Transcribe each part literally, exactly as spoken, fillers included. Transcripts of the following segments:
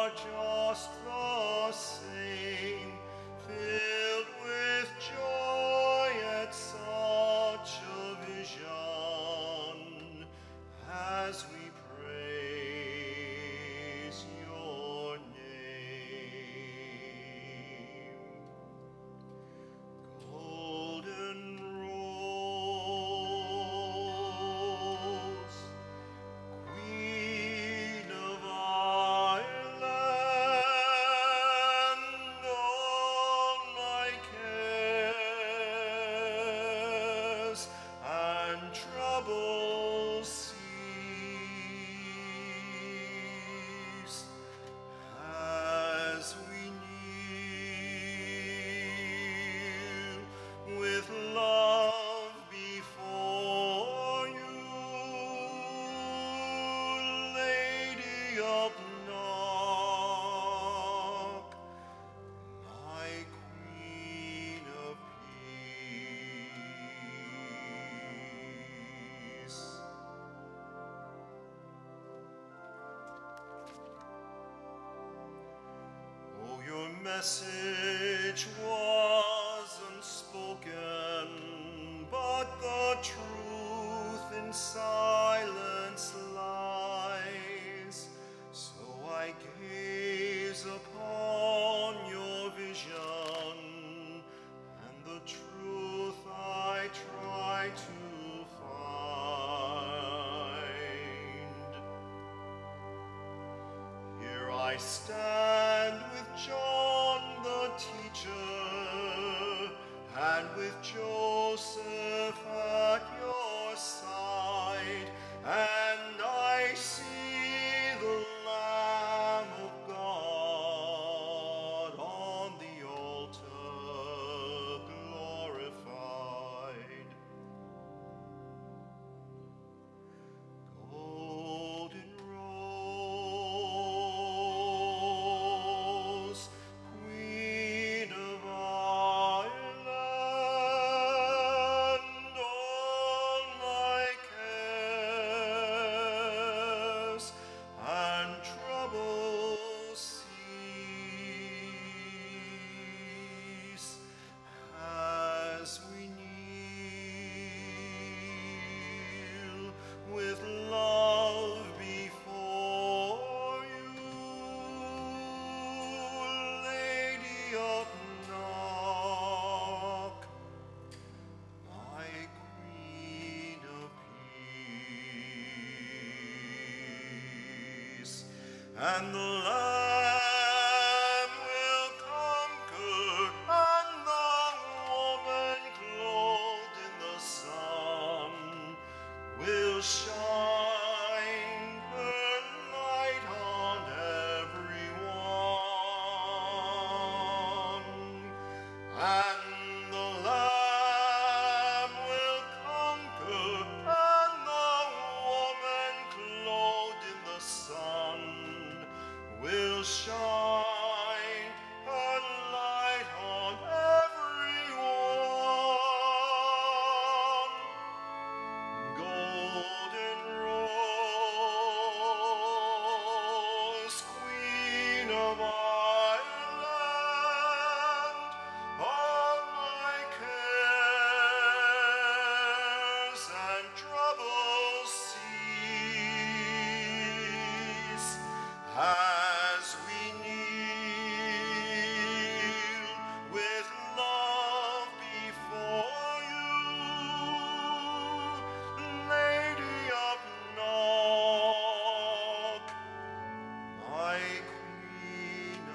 are just the same, filled with joy at such a vision, as we praise your name. Golden rose, Queen of Ireland, all my cares and troubles cease, as we kneel with love before you, Lady of Knock, my Queen of Peace. Oh, your message was unspoken, but the truth in silence lies. So I gaze upon your vision, and the truth I try to find. Here I stand with John the teacher, and with Joseph at your side, and I see the Lamb of God on the altar glorified. Golden rose, Queen of Ireland, all my cares and troubles cease, as we kneel with love before you, Lady of Knock, my Queen of Peace. And the Lamb will conquer, and the woman clothed in the sun will shine her light on everyone. And the Lamb will conquer, and the woman clothed in the sun will shine her light on everyone. Golden rose, Queen of Ireland, all my cares and troubles cease, as we kneel with love before you, Lady of Knock, my Queen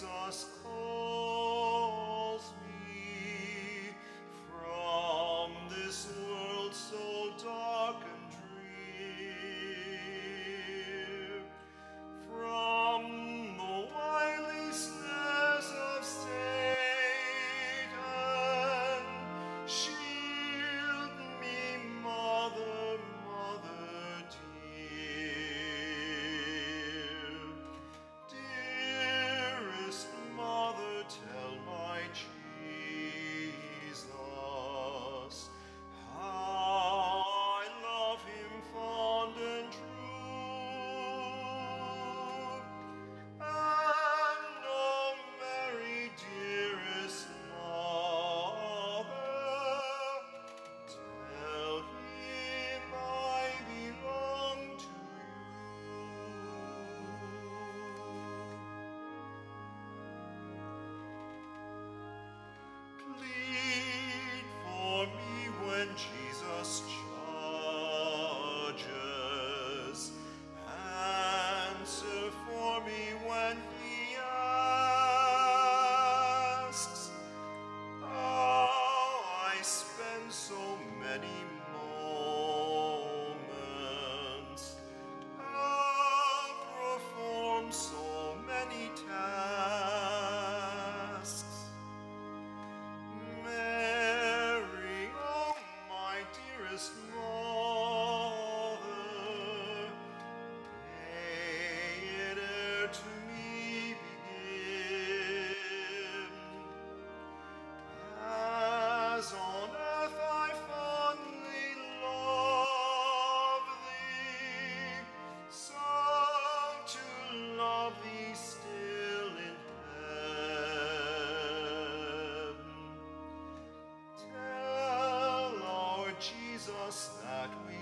Jesus calls me from this world so dark and drear, from the wily snares of Satan. Shield me, Mother, Mother dear. Dearest Mother, tell my Jesus how I love him fond and true. And oh, Mary, dearest Mother, tell him I belong to you. Plead for me when Jesus charges. Answer for me when he asks. Oh, I spend so many moments, I perform so many tasks. Mary, oh my dearest Mother, may it ere to me begin. As on earth I fondly love thee, so to love thee still in heaven. Tell our Jesus that we